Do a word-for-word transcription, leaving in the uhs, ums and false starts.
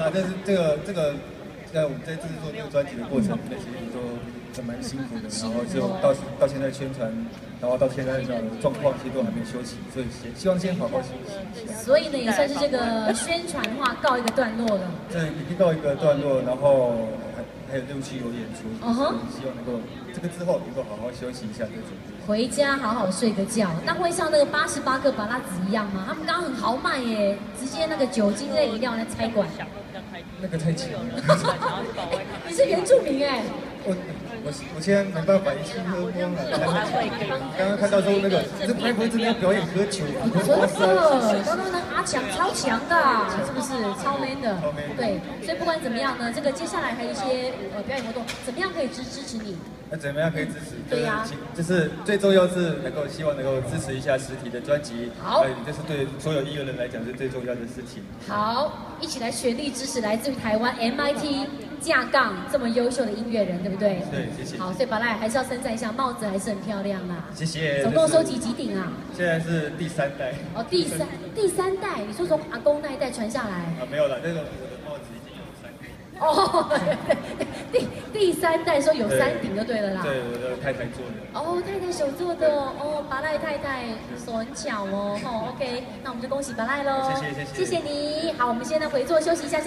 啊，但是这个这个在我们在制作这个专辑的过程里面，其实都都蛮辛苦的，然后就到到现在宣传，然后到现在这样的状况，其实都还没休息，所以希望先好好休息一下。 所以呢，也算是这个宣传的话告一个段落了。 这已经告一个段落，然后还还有陆续有演出， 嗯哼， 希望能够这个之后能够好好休息一下再准备。 回家好好睡个觉。那会像那个八十八个巴拉子一样吗？他们刚刚很豪迈耶，直接那个酒精类饮料来拆馆。 那个太强了。 你是原住民哎。 我我我现在没办法一气呵光了。刚刚看到说那个这拍婆真的要表演喝酒， 真的，刚刚那阿强超强的，是不是超 man 的？对，所以不管怎么样呢，这个接下来还有一些呃表演活动，怎么样可以支支持你？ 那怎么样可以支持？ 对呀， 就是最重要是能够希望能够支持一下实体的专辑。 好， 这是对所有音乐人来讲是最重要的事情。 好，一起来全力支持来自于台湾 M I T 架杠这么优秀的音乐人，对不对？ 对，谢谢。 好，所以巴赖还是要称赞一下，帽子还是很漂亮啦。 谢谢。 总共收集几顶啊？ 现在是第三代。 哦，第三第三代，你说从阿公那一代传下来？ 啊，没有了，那个我的帽子已经有三顶。 哦，第第三代说有三顶就对了啦。 对，我的太太做的。 哦，太太手做的哦，巴赖太太手很巧哦。哦 ，OK， 那我们就恭喜巴赖喽。 谢谢谢谢。 谢谢你。好，我们现在回座休息一下。